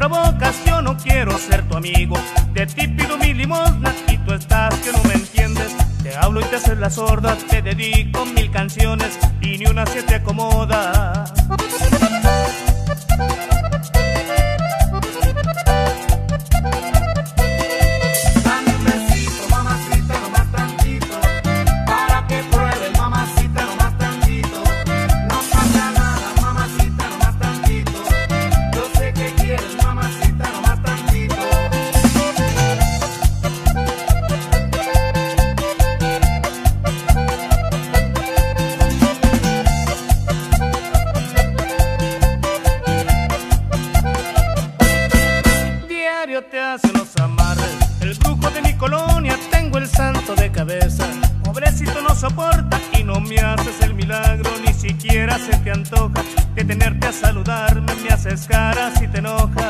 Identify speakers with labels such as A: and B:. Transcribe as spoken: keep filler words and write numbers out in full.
A: provocas, yo no quiero ser tu amigo. De ti pido mi limosna y tú estás que no me entiendes. Te hablo y te haces la sorda, te dedico mil canciones y ni una se te acomoda. Te hacen los amarres, el brujo de mi colonia, tengo el santo de cabeza. Pobrecito no soporta y no me haces el milagro, ni siquiera se te antoja detenerte a saludarme, me haces caras y te enojas.